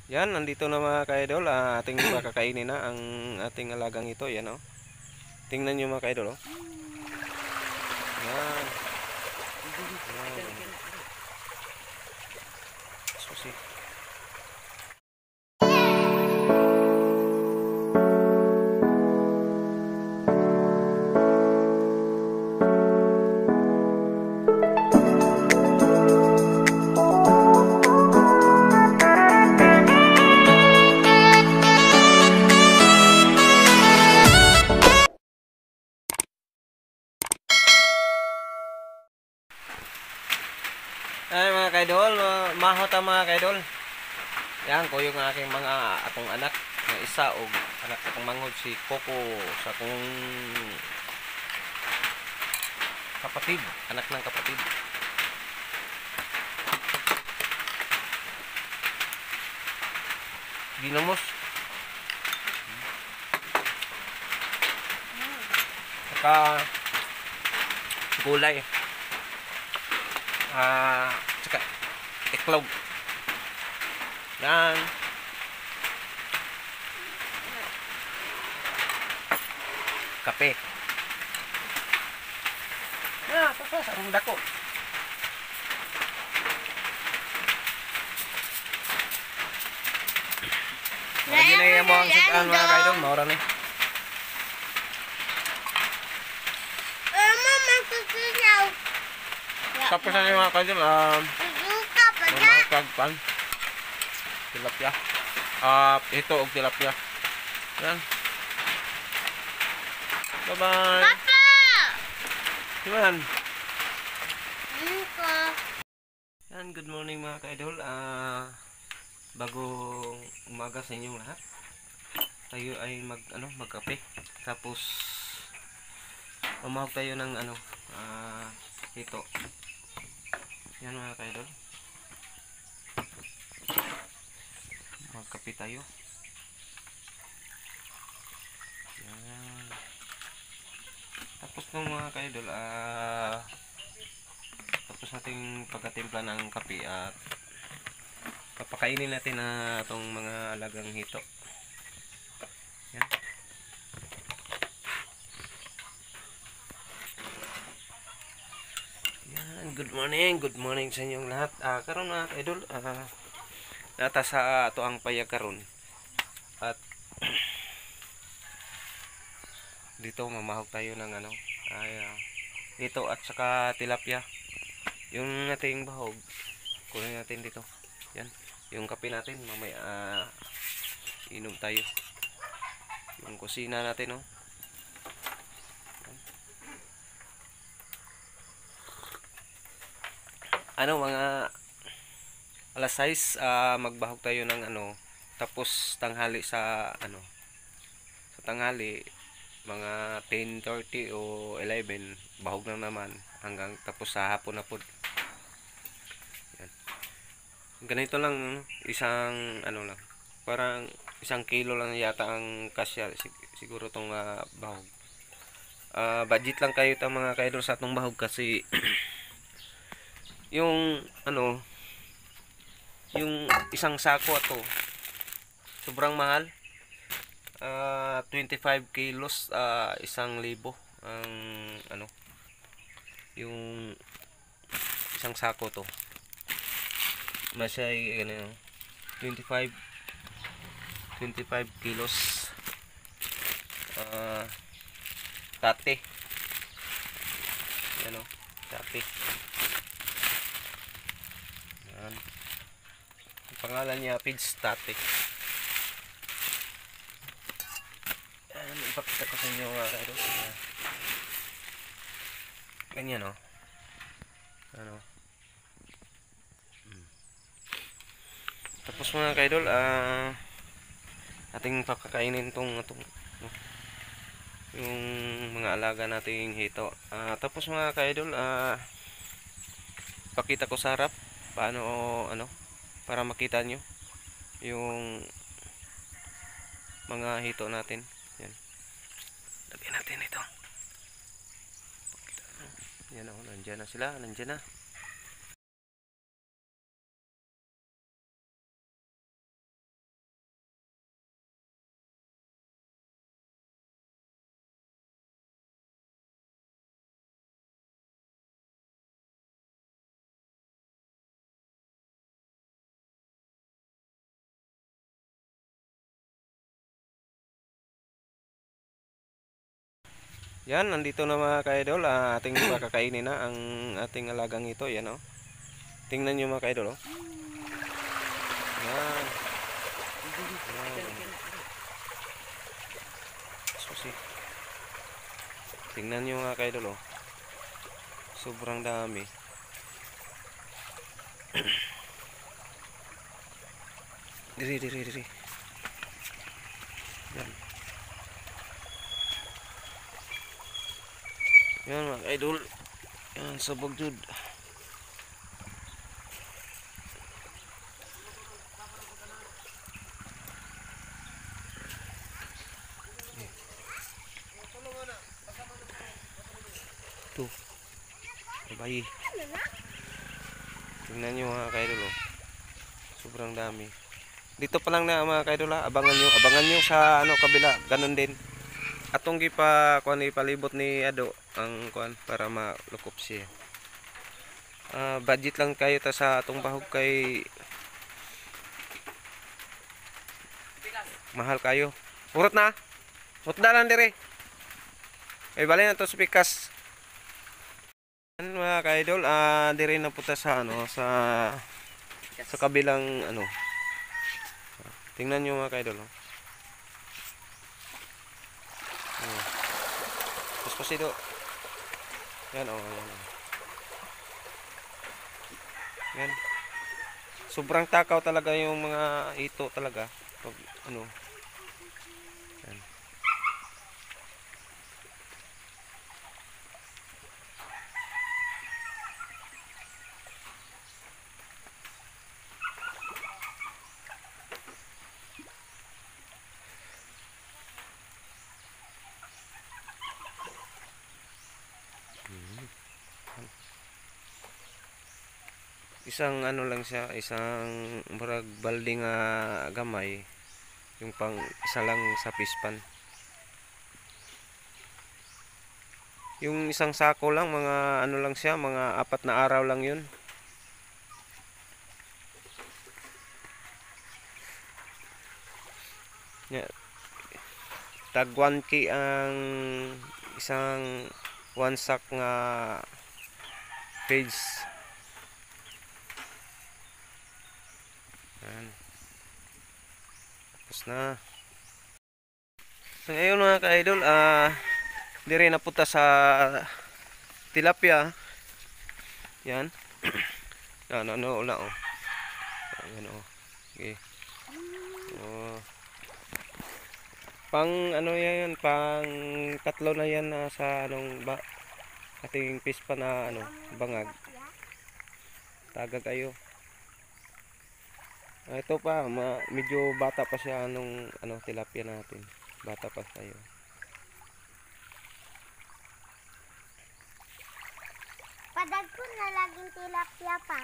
Yan, nandito na mga ka-idol. Ating pakakainin na ang ating alagang ito. Yan, oh. Tingnan nyo mga ka-idol, oh. Yan. Yan. Susi. Ay mga kaidol, mahot ang mga kaidol. Yan ko yung aking mga akong anak na isa o anak akong manghod si Coco sa akong kapatid, anak ng kapatid. Ginamos. Saka gulay. Saka iklog. Yan. Kape. Sarong dako. Lagi na yung mga sudan mga kaidol, maura ni. Tapos na yung mga kaidol, mamangkagpan. Tilapia. Ito og tilapia. Yan. Bye-bye. Papa! Yan. Yan, good morning mga ka-idol. Bagong umaga sa inyong lahat. Tayo ay magkape. Tapos umahog tayo ng ito. Yan mga ka-idol. Magkape tayo. Yan. Tapos ng mga ka-idol, tapos nating pagkatimpla ng kape at papakainin natin na itong mga alagang hito. Yan. Yan, good morning sa inyong lahat. Karon mga ka-idol, nata sa ato ang payag karon. At dito mamahog tayo ng dito at saka tilapia. Yung ating bahog, kunin natin dito. Yan, yung kape natin mamaya inom tayo. Yung kusina natin, oh. Mga alas 6 magbahog tayo ng tapos tanghali sa sa tanghali mga 10:30 o 11 bahog na naman hanggang tapos sa hapon na po. Yan. Ganito lang isang lang. Parang 1 kilo lang yata ang kasya siguro tong bahog. Budget lang kayo ta mga kaidol sa atong bahog kasi yung yung isang sako ato sobrang mahal. 25 kilos 1,000 ang yung isang sako to masay 25 kilos tate yan tate yan. Ang pangalan niya Pids Tate. Ipakita ko sa inyo mga kaidol. Ganyan tapos mga kaidol ating pakakainin itong yung mga alaga nating hito. Tapos mga kaidol pakita ko sa harap paano para makita nyo yung mga hito natin. Yan. Lagyan natin ito. Yan nandiyan na sila, nandiyan na. Yan, nandito na mga ka-idol. Ating makakainin na ang ating alagang ito. Yan oh. Tingnan nyo mga ka-idol oh. Yan. Yan. Susi. Tingnan nyo mga ka-idol oh. Sobrang dami. Diri. Yan. Yan mga ka-idol. Yan, sabog jud. Tuh. Bayi. Tingnan nyo mga ka-idol oh. Sobrang dami. Dito pa lang na mga ka-idol ha. Abangan nyo sa ano kabila. Ganon din. Atong gipa kuan ipalibot ni Ado ang kuan para malukop siya. Budget lang kayo ta sa atong bahog kay mahal kayo. Urot na. Urot na lang dire. Ay bali na to sa pikas. Mga ka-idol, dire na puta sa ano sa kabilang ano. Tingnan niyo mga ka-idol. Oh. Puspasido. Yan oh, yan. Yan. Sobrang takaw talaga yung mga ito talaga. Pag ano. Yan. Isang ano lang siya, isang murag balde nga gamay. Yung pang isa lang sa pispan. Yung isang sako lang, mga ano lang siya, mga 4 na araw lang yun. Yeah. Tag 1K ang isang 1 sack nga page. Yan. Tapos na. So ngayon mga ka-idol, dire na punta sa tilapia. Yan. Yan, ano ula oh. Yan oh. Okay. Oh. Pang ano yan, pang tatlo na yan sa anong ba ating pispa na ano, bangag. Tagag kayo. Ito pa, medyo bata pa siya anong ano tilapia natin. Bata pa tayo. Padag ko na laging tilapia pa.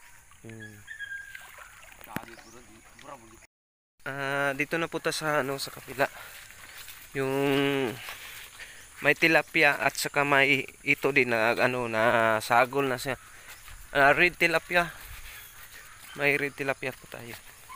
Dito na punta sa ano sa kapila. Yung may tilapia at saka may ito din na ano na sagol na siya. Red tilapia. May red tilapia po tayo.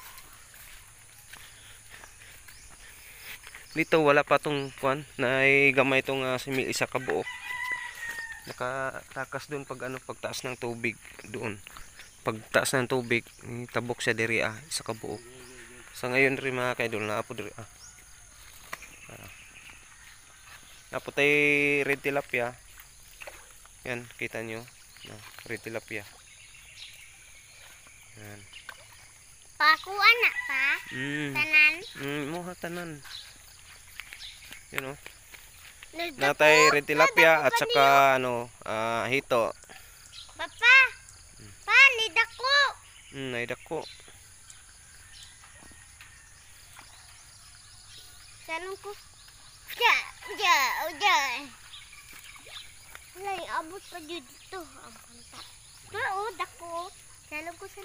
Dito wala pa tong kuan na gamay tong simil isa ka buok. Nakatakas doon pag ano pagtaas ng tubig doon. Pagtaas ng tubig, tabok siya diri isa ka buok. Sa ngayon rin mga kaidol na apo diri Napo tay red tilapia. Yan, kita nyo. Red tilapia. Yan. Pakuan na pa. Tanan. Muha tanan. Yun oh. Nagdako. Natay red tilapia at saka ano, hito. Papa. Pa, nidako. Naidako. Sanong ko. Ja. Wala, abot pa dito. Ang kanta. Oo, dako. Sanong ko.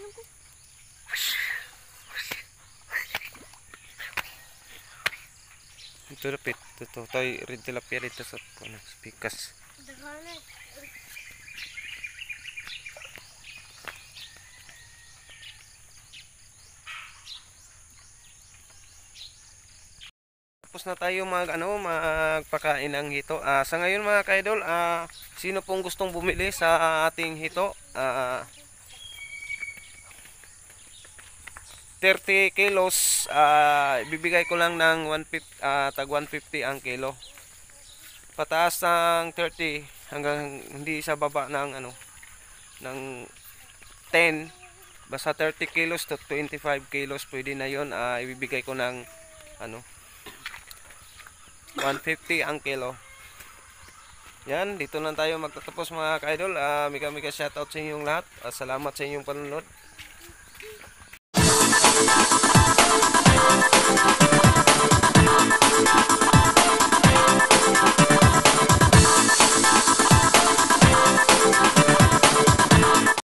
Ito lapit. Ito tayo red tilapia dito sa pikas. Daghanan. Tapos tapos na tayo magpakain ng hito. Sa ngayon mga ka-idol, sino pong gustong bumili sa ating hito? 30 kilos, ibibigay ko lang ng 150, tag 150 ang kilo. Pataas ng 30 hanggang hindi sa baba ng ng 10, basta 30 kilos to 25 kilos pwede na yon. Ibibigay ko ng 150 ang kilo. Yan, dito lang tayo magtatapos mga ka-idol. Mega shoutout sa inyong lahat. Salamat sa inyong panunod.